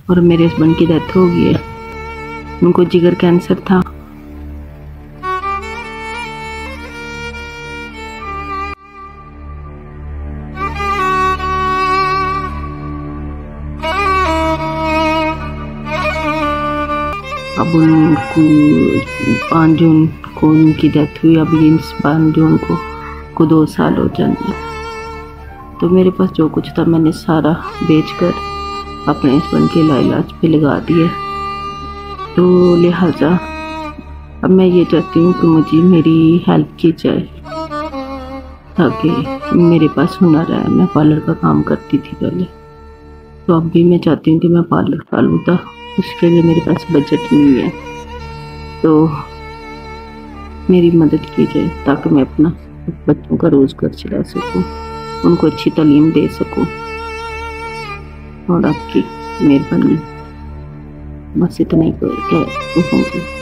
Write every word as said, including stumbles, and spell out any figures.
اور میرے ہسبینڈ کی ڈیتھ ہو گئی ہے. ان کو جگر کینسر تھا. اب ان کو پانچ جون کو ان کی ڈیتھ ہوئی. ابھی پانچ جون کو کو دو سال ہو جائیں گے. تو میرے پاس جو کچھ تھا میں نے سارا بیچ کر اپنے ہسبینڈ کے علاج پہ لگا دیا. تو لہٰذا اب میں یہ چاہتی ہوں کہ مجھے میری ہیلپ کی جائے تاکہ میرے پاس ہنر ہے. میں پارلر کا کام کرتی تھی پہلے, تو اب بھی میں چاہتی ہوں کہ میں پارلر ڈالوں. تھا اس کے لیے میرے پاس بجٹ نہیں ہے, تو میری مدد کی جائے تاکہ میں اپنا بچوں کا روزگار چلا سکوں, ان کو اچھی تعلیم دے سکوں. اور آپ کی مہربانی, بس اتنا ہی کہوں گی.